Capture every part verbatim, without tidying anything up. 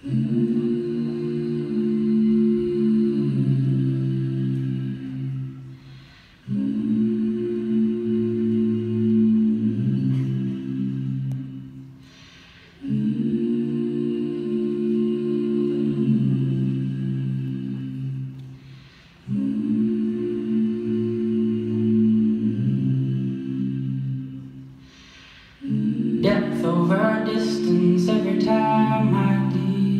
Depth over distance every time, my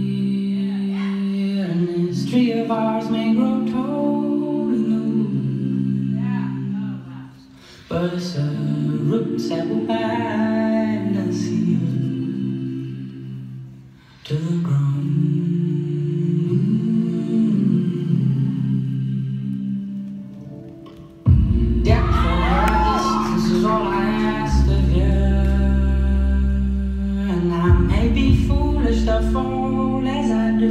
dear. And this tree of ours may grow tall and old, but it's the roots that will bind us here to the ground. Depth over distance is all I ask of you. And I may be foolish to fall as I do.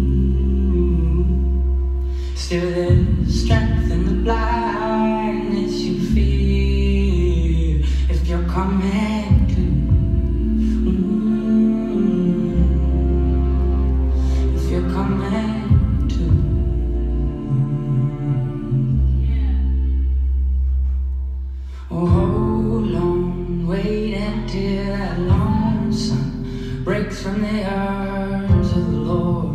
Still there's strength in the blindness you feel if you're coming to. Mm, if you're coming to. Oh, hold on, wait until that long sun breaks from the arms of the Lord.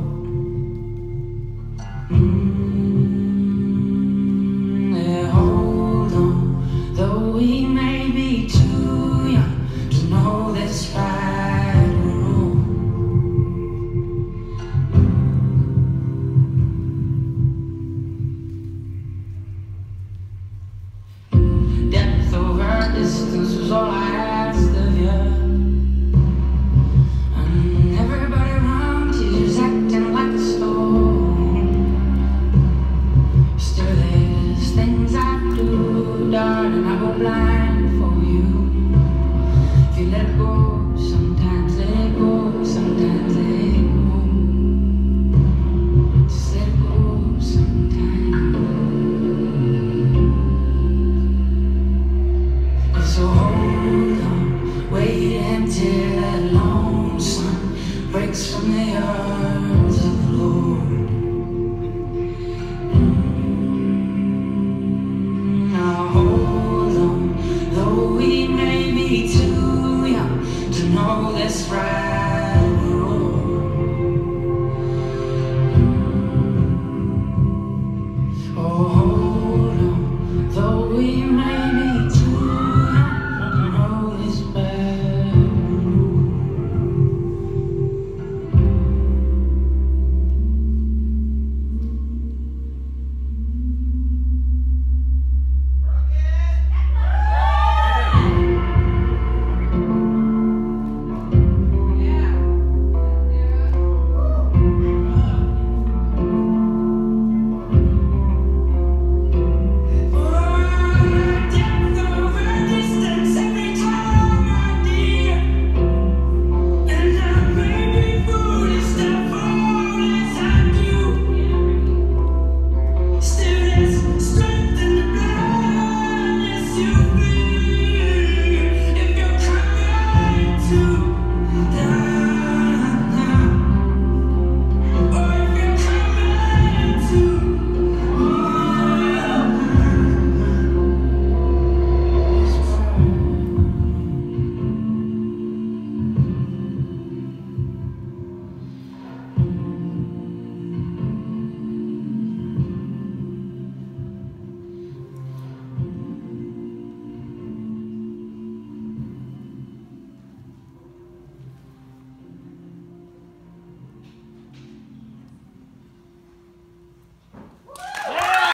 Mm, yeah, hold on, though we may be too young to know this right or wrong. Depth over distance was all I asked of you. Darling, I go blind.